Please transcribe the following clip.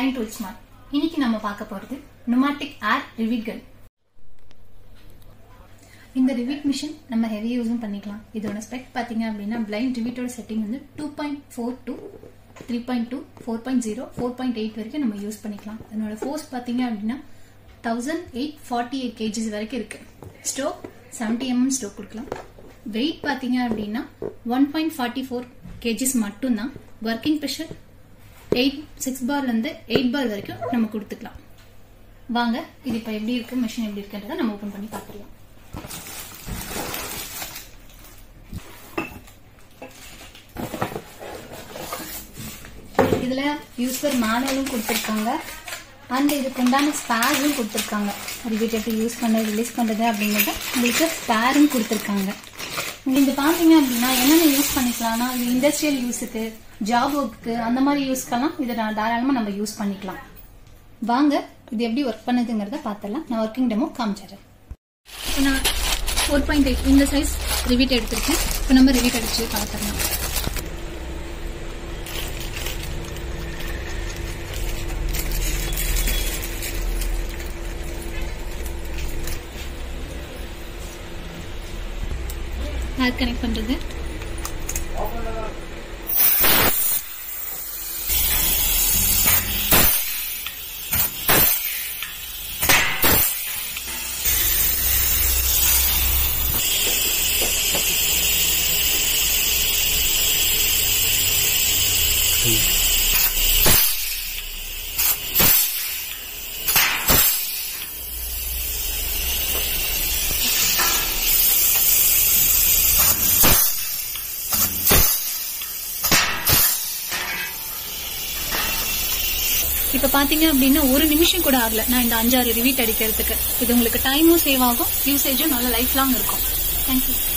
Blind Tool Smart. இன்னைக்கு நம்ம பார்க்க போறது pneumatic air rivet gun. இந்த ரிவிட் மிஷின் நம்ம ஹெவி யூஸும் பண்ணிக்கலாம். இதோட ஸ்பெக் பாத்தீங்க அப்படின்னா பிளைண்ட் ரிவிட்டோட செட்டிங் வந்து 2.4 to 3.2, 4.0, 4.8 வரைக்கும் நம்ம யூஸ் பண்ணிக்கலாம். இதனோட ஃபோர்ஸ் பாத்தீங்க அப்படின்னா 1848 kgs வரைக்கும் இருக்கு. ஸ்ட்ரோக் 70 mm ஸ்ட்ரோக் கொடுக்கலாம். வெயிட் பாத்தீங்க அப்படின்னா 1.44 kgs மட்டும் தான். ஒர்க்கிங் ப்ரெஷர் 6 பார்ல இருந்து 8 பார் வரைக்கும் நம்ம கொடுத்துக்கலாம். வாங்க இது இப்ப எப்படி இருக்கு, மிஷின் எப்படி இருக்குன்றத நம்ம ஓபன் பண்ணி பார்க்கலாம். இதுல யூசர் மேனுவலும் கொடுத்திருக்காங்க அண்ட் இதுக்கு உண்டான ஸ்பேரும் கொடுத்திருக்காங்க. ரிவிட் எப்படி யூஸ் பண்ண ரிலீஸ் பண்றது அப்படிங்கறத உங்களுக்கு ஸ்பேரும் கொடுத்திருக்காங்க. இது பாத்தீங்க அப்படின்னா என்னென்ன யூஸ் பண்ணிக்கலாம்னா இது இண்டஸ்ட்ரியல் யூஸுக்கு, ஜாப் ஒர்க்கு, அந்த மாதிரி யூஸ்க்கெல்லாம் இதை தாராளமா நம்ம யூஸ் பண்ணிக்கலாம். வாங்க இது எப்படி ஒர்க் பண்ணுதுங்கிறத பார்த்தலாம். நான் ஒர்க்கிங் டெமோ காமிச்சிடுறேன். நான் 4.8 இந்த சைஸ் ரிவிட் எடுத்திருக்கேன். இப்போ நம்ம ரிவிட் அடிச்சு பார்த்துடலாம். ஏர் கனெக்ட் பண்றது, இப்ப பாத்தீங்க அப்படின்னா ஒரு நிமிஷம் கூட ஆகல நான் இந்த 5-6 ரிவிட் அடிக்கிறதுக்கு. இது உங்களுக்கு டைமும் சேவ் ஆகும், யூசேஜும் நல்ல லைஃப் லாங் இருக்கும். தேங்க்யூ.